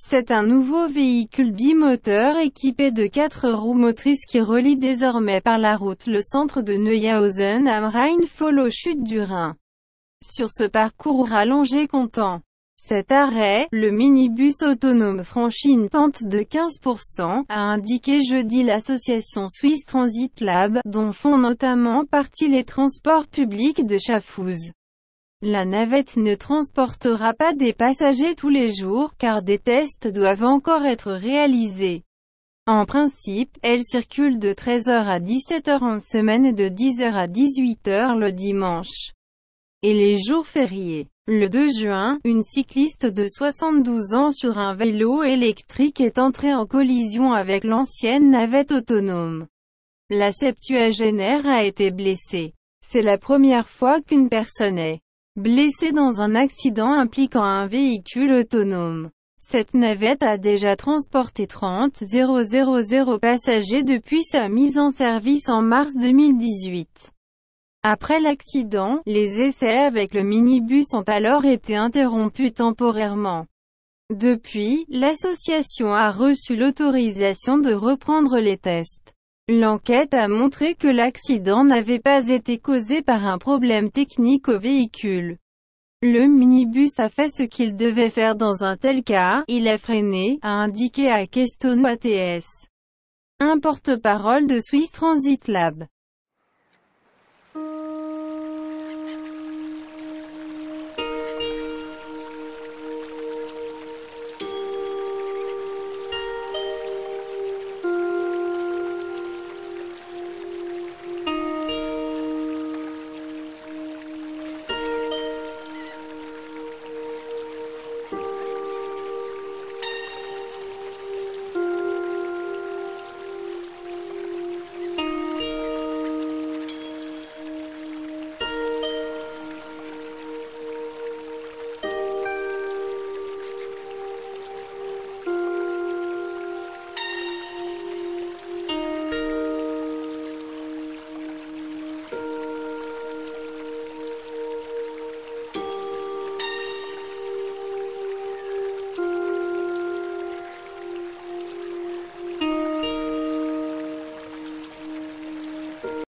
C'est un nouveau véhicule bimoteur équipé de 4 roues motrices qui relie désormais par la route le centre de Neuhausen am Rhein-Fall aux chutes du Rhin. Sur ce parcours rallongé comptant 7 arrêts, le minibus autonome franchit une pente de 15%, a indiqué jeudi l'association Swiss Transit Lab, dont font notamment partie les transports publics de Schaffhouse. La navette ne transportera pas des passagers tous les jours, car des tests doivent encore être réalisés. En principe, elle circule de 13 h à 17 h en semaine et de 10 h à 18 h le dimanche et les jours fériés. Le 2 juin, une cycliste de 72 ans sur un vélo électrique est entrée en collision avec l'ancienne navette autonome. La septuagénaire a été blessée. C'est la première fois qu'une personne est blessée dans un accident impliquant un véhicule autonome. Cette navette a déjà transporté 30 000 passagers depuis sa mise en service en mars 2018. Après l'accident, les essais avec le minibus ont alors été interrompus temporairement. Depuis, l'association a reçu l'autorisation de reprendre les tests. L'enquête a montré que l'accident n'avait pas été causé par un problème technique au véhicule. Le minibus a fait ce qu'il devait faire dans un tel cas, il a freiné, a indiqué à Keystone ATS un porte-parole de Swiss Transit Lab.